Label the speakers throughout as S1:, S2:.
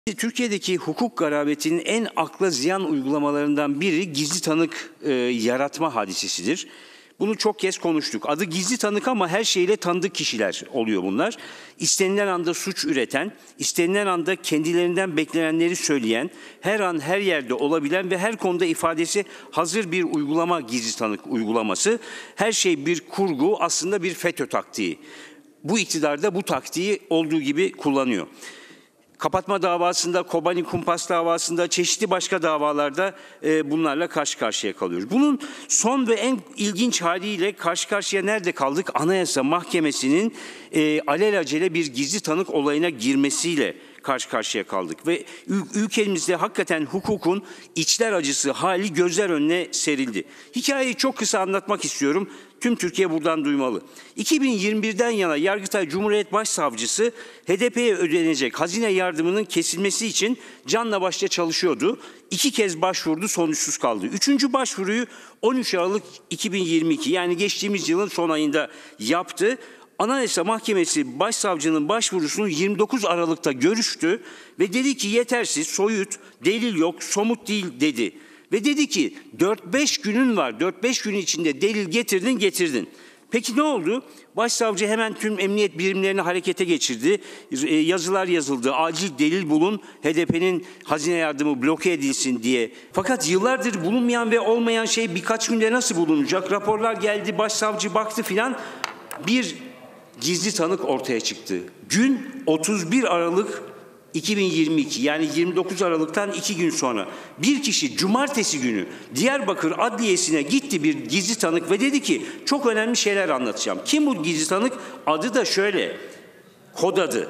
S1: Türkiye'deki hukuk garabetinin en akla ziyan uygulamalarından biri gizli tanık yaratma hadisesidir. Bunu çok kez konuştuk. Adı gizli tanık ama her şeyle tanıdık kişiler oluyor bunlar. İstenilen anda suç üreten, istenilen anda kendilerinden beklenenleri söyleyen, her an her yerde olabilen ve her konuda ifadesi hazır bir uygulama gizli tanık uygulaması. Her şey bir kurgu, aslında bir FETÖ taktiği. Bu iktidar da bu taktiği olduğu gibi kullanıyor. Kapatma davasında, Kobani Kumpas davasında, çeşitli başka davalarda bunlarla karşı karşıya kalıyoruz. Bunun son ve en ilginç haliyle karşı karşıya nerede kaldık? Anayasa Mahkemesi'nin alelacele bir gizli tanık olayına girmesiyle karşı karşıya kaldık. Ve ülkemizde hakikaten hukukun içler acısı hali gözler önüne serildi. Hikayeyi çok kısa anlatmak istiyorum. Tüm Türkiye buradan duymalı. 2021'den yana Yargıtay Cumhuriyet Başsavcısı HDP'ye ödenecek hazine yardımının kesilmesi için canla başla çalışıyordu. 2 kez başvurdu, sonuçsuz kaldı. 3. başvuruyu 13 Aralık 2022 yani geçtiğimiz yılın son ayında yaptı. Anayasa Mahkemesi Başsavcının başvurusunu 29 Aralık'ta görüştü ve dedi ki yetersiz, soyut, delil yok, somut değil dedi. Ve dedi ki 4-5 günün var, 4-5 gün içinde delil getirdin. Peki ne oldu? Başsavcı hemen tüm emniyet birimlerini harekete geçirdi. Yazılar yazıldı, acil delil bulun, HDP'nin hazine yardımı bloke edilsin diye. Fakat yıllardır bulunmayan ve olmayan şey birkaç günde nasıl bulunacak? Raporlar geldi, başsavcı baktı filan. Bir gizli tanık ortaya çıktı. Gün 31 Aralık 2022 yani 29 Aralık'tan 2 gün sonra bir kişi cumartesi günü Diyarbakır Adliyesi'ne gitti, bir gizli tanık, ve dedi ki çok önemli şeyler anlatacağım. Kim bu gizli tanık? Adı da şöyle, kod adı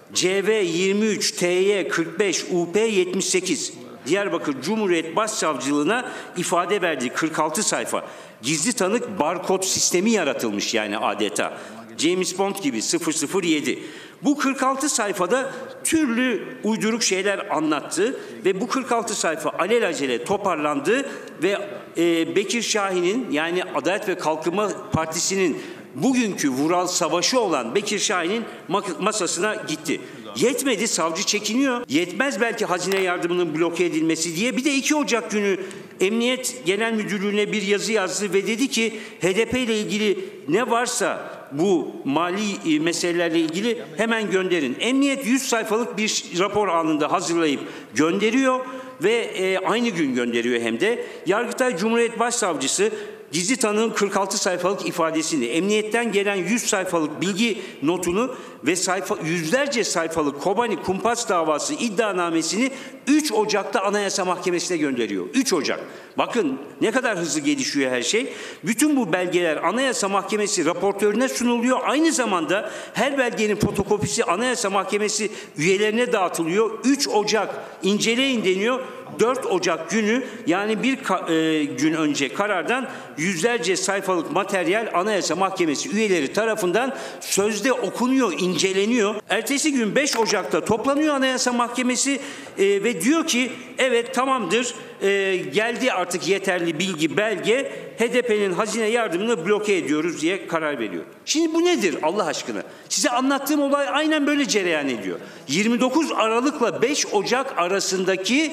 S1: CV23 TY 45 UP 78. Diyarbakır Cumhuriyet Başsavcılığına ifade verdiği 46 sayfa. Gizli tanık barkod sistemi yaratılmış yani adeta. James Bond gibi 007. Bu 46 sayfada türlü uyduruk şeyler anlattı ve bu 46 sayfa alelacele toparlandı ve Bekir Şahin'in yani Adalet ve Kalkınma Partisi'nin bugünkü Vural Savaşı olan Bekir Şahin'in masasına gitti. Yetmedi, savcı çekiniyor. Yetmez belki hazine yardımının bloke edilmesi diye. Bir de 2 Ocak günü Emniyet Genel Müdürlüğü'ne bir yazı yazdı ve dedi ki HDP ile ilgili ne varsa bu mali meselelerle ilgili hemen gönderin. Emniyet 100 sayfalık bir rapor anında hazırlayıp gönderiyor ve aynı gün gönderiyor hem de. Yargıtay Cumhuriyet Başsavcısı gizli tanığın 46 sayfalık ifadesini, emniyetten gelen 100 sayfalık bilgi notunu ve yüzlerce sayfalık Kobani Kumpas davası iddianamesini 3 Ocak'ta Anayasa Mahkemesi'ne gönderiyor. 3 Ocak. Bakın ne kadar hızlı gelişiyor her şey. Bütün bu belgeler Anayasa Mahkemesi raportörüne sunuluyor. Aynı zamanda her belgenin fotokopisi Anayasa Mahkemesi üyelerine dağıtılıyor. 3 Ocak inceleyin deniyor. 4 Ocak günü yani bir gün önce karardan yüzlerce sayfalık materyal Anayasa Mahkemesi üyeleri tarafından sözde okunuyor, inceleniyor. Ertesi gün 5 Ocak'ta toplanıyor Anayasa Mahkemesi ve diyor ki evet tamamdır, geldi artık yeterli bilgi, belge, HDP'nin hazine yardımını bloke ediyoruz diye karar veriyor. Şimdi bu nedir Allah aşkına? Size anlattığım olay aynen böyle cereyan ediyor. 29 Aralık'la 5 Ocak arasındaki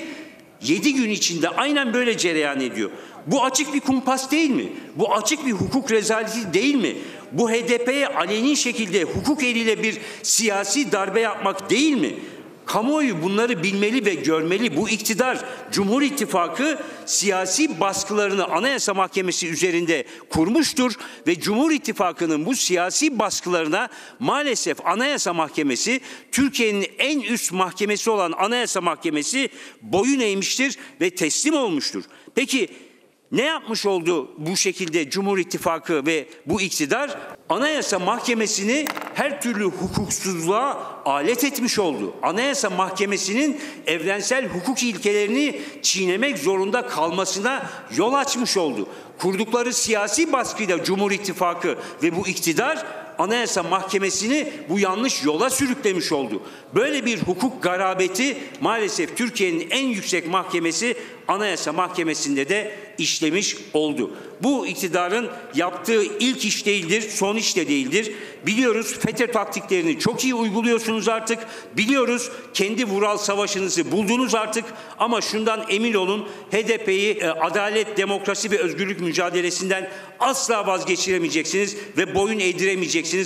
S1: 7 gün içinde aynen böyle cereyan ediyor. Bu açık bir kumpas değil mi? Bu açık bir hukuk rezaleti değil mi? Bu HDP'ye aleni şekilde hukuk eliyle bir siyasi darbe yapmak değil mi? Kamuoyu bunları bilmeli ve görmeli. Bu iktidar, Cumhur İttifakı siyasi baskılarını Anayasa Mahkemesi üzerinde kurmuştur ve Cumhur İttifakı'nın bu siyasi baskılarına maalesef Anayasa Mahkemesi, Türkiye'nin en üst mahkemesi olan Anayasa Mahkemesi boyun eğmiştir ve teslim olmuştur. Peki ne yapmış oldu bu şekilde Cumhur İttifakı ve bu iktidar? Anayasa Mahkemesi'ni her türlü hukuksuzluğa alet etmiş oldu. Anayasa Mahkemesi'nin evrensel hukuk ilkelerini çiğnemek zorunda kalmasına yol açmış oldu. Kurdukları siyasi baskıyla Cumhur İttifakı ve bu iktidar Anayasa Mahkemesi'ni bu yanlış yola sürüklemiş oldu. Böyle bir hukuk garabeti maalesef Türkiye'nin en yüksek mahkemesi Anayasa Mahkemesi'nde de işlemiş oldu. Bu iktidarın yaptığı ilk iş değildir, son iş de değildir. Biliyoruz FETÖ taktiklerini çok iyi uyguluyorsunuz artık. Biliyoruz kendi vural savaşınızı buldunuz artık. Ama şundan emin olun, HDP'yi adalet, demokrasi ve özgürlük mücadelesinden asla vazgeçiremeyeceksiniz ve boyun eğdiremeyeceksiniz.